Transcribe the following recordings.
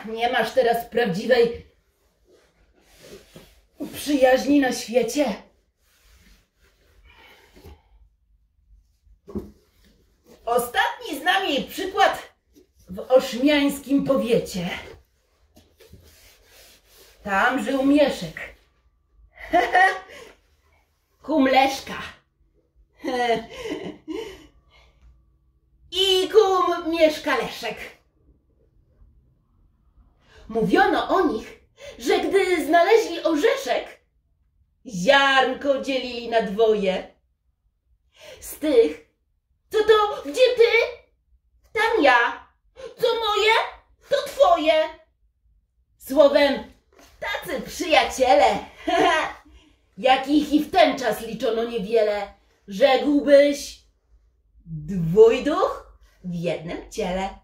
Nie masz teraz prawdziwej przyjaźni na świecie. Ostatni z nami przykład w ośmiańskim powiecie. Tam żył Mieszek. Kum Leszka. I kum Mieszka Leszek. Mówiono o nich, że gdy znaleźli orzeszek, ziarnko dzielili na dwoje. Z tych, co to gdzie ty, tam ja, co moje, to twoje. Słowem, tacy przyjaciele, jakich i w ten czas liczono niewiele, rzekłbyś, dwójduch w jednym ciele.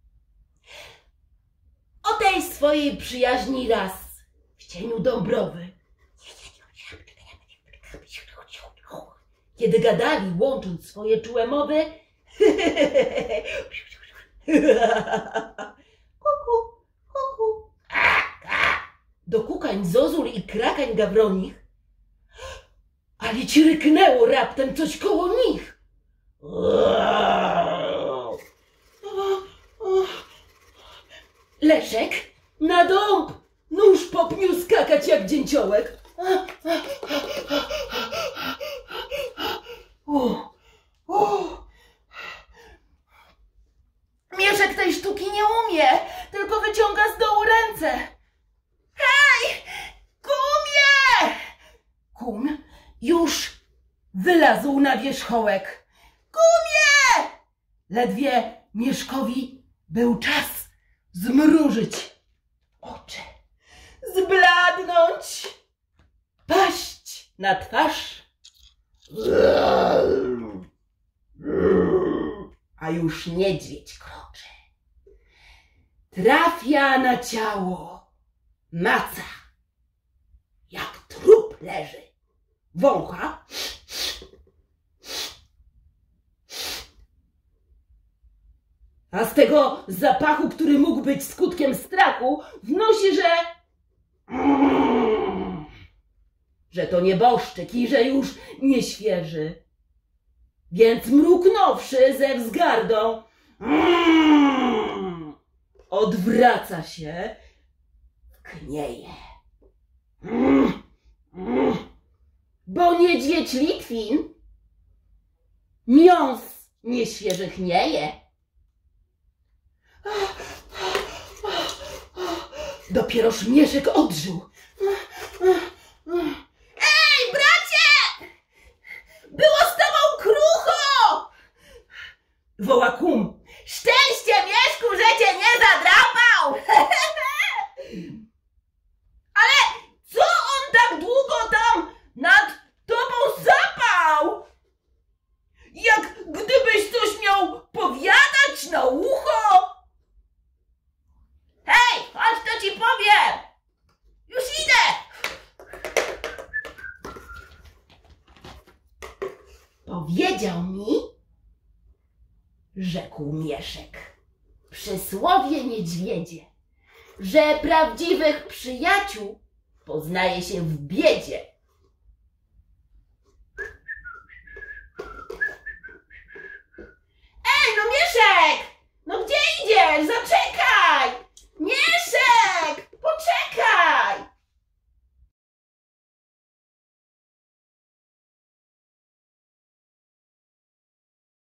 O tej swojej przyjaźni raz w cieniu Dąbrowy, kiedy gadali, łącząc swoje czułe mowy, kuku, kuku, do kukań zozul i krakań gawronich, ale ci ryknęło raptem coś koło nich. Leszek na dąb nóż popnił skakać jak dzięciołek. Mieszek tej sztuki nie umie, tylko wyciąga z dołu ręce. Hej, kumie! Kum już wylazł na wierzchołek. Kumie! Ledwie Mieszkowi był czas zmrużyć oczy, zbladnąć, paść na twarz. A już niedźwiedź kroczy. Trafia na ciało, maca, jak trup leży. Wącha. A z tego zapachu, który mógł być skutkiem strachu, wnosi, że to nieboszczyk i że już nie świeży. Więc mruknąwszy ze wzgardą, odwraca się, knieje. Bo niedźwiedź Litwin miąs nieświeżych nie je. Dopieroż Mieszek odżył. Ej, bracie! Było z tobą krucho! Woła kum. Szczęście, Mieszku, że cię nie zadrapał! Ale co on tak długo tam nad tobą zapał? Jak gdybyś coś miał powiadać na ucho? Hej, chodź, to ci powiem! Już idę! Powiedział mi, rzekł Mieszek, przysłowie niedźwiedzie, że prawdziwych przyjaciół poznaje się w biedzie. Ej, no Mieszek! No gdzie idziesz? Zaczekaj!